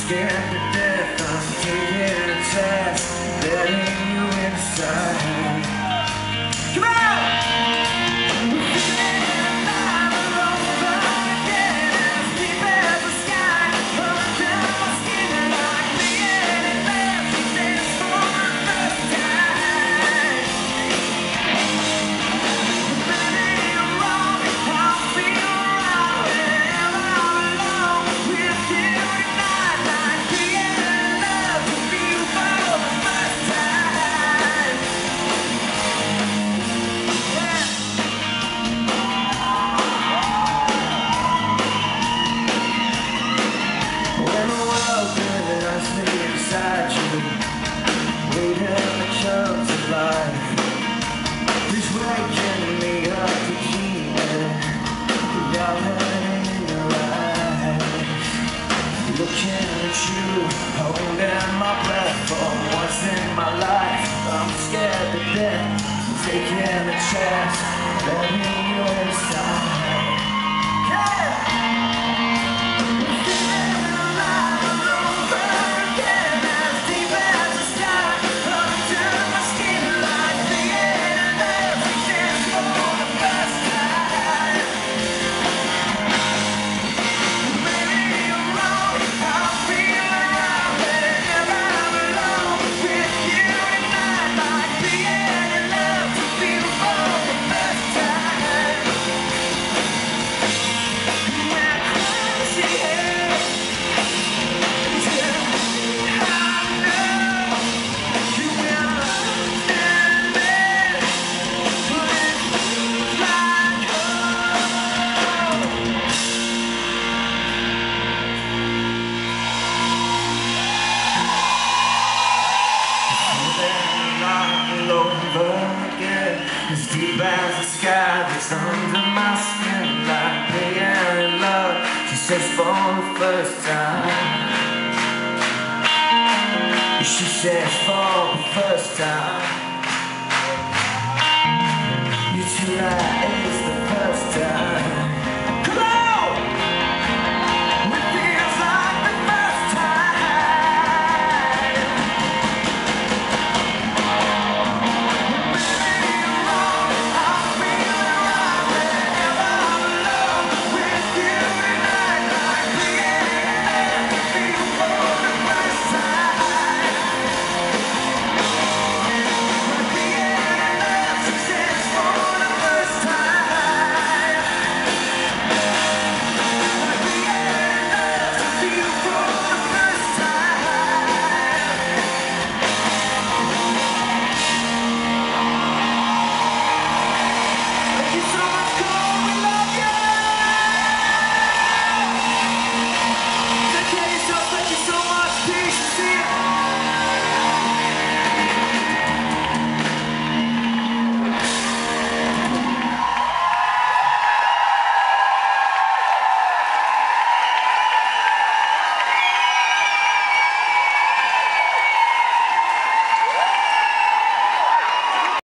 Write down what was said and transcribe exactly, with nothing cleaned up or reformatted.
scared to death, I'm taking a chance, letting you inside. Come on! Looking at you, holding my breath for once in my life. I'm scared to death, taking a chance, letting you inside. As deep as the sky that's under my skin, like being in love, she says for the first time. She says for the first time. You too right, it's the first time.